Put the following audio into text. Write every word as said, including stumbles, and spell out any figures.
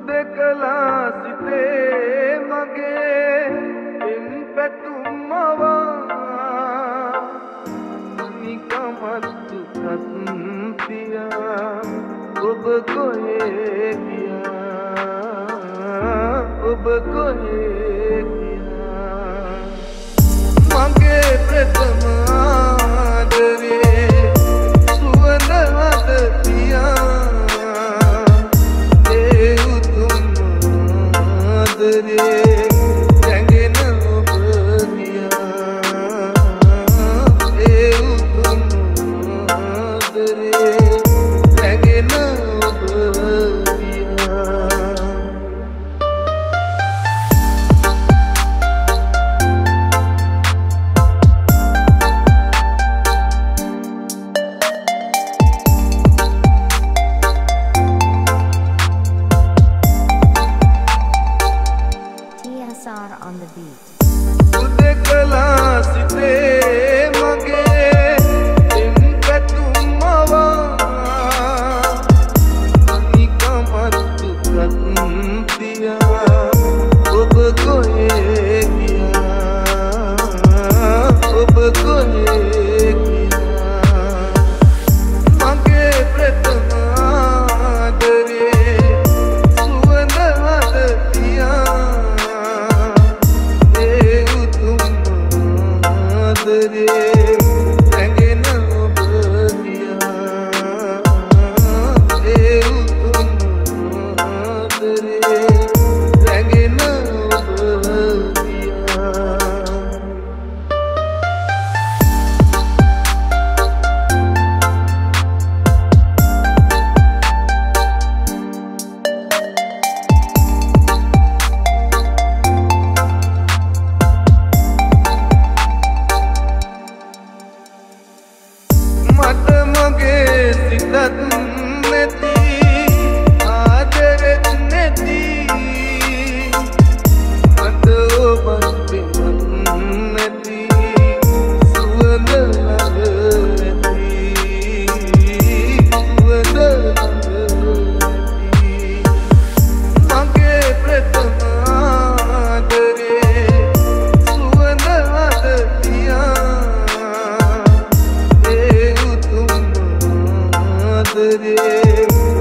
හුදකලා සිතේ මගේ එන් පැතුම්මවා නිකමත්තු සත්තියා ඔබ කොහේ ගියා ඔබ කොහේ ගියා මගේ ප්‍රථම ආදරේ සුවඳ හද පියා රැගෙන ඔබ ගියා ඒ උතුම් ආදරේ රැගෙන ඔබ ගියා on the beat. හුදකලා සිතේ මගේ එන් පැතුම්මවා නිකමත්තු සත්තියා ඔබ කොහේ ගියා ඔබ කොහේ ගියා මගේ ප්‍රථම ආදරේ සුවඳ හද පියා රැගෙන ඔබ ගියා ඒ උතුම් ආදරේ රැගෙන ඔබ ගියා මට මගේ සිතත් නැති ආදරෙත් නැති මට ඔබත් පෙමත් නැති සුවඳ ළඟ නැති සුවඳ ළඟ නැති මගේ ප්‍රථම ආදරේ සුවඳ හද පියා ආදරේ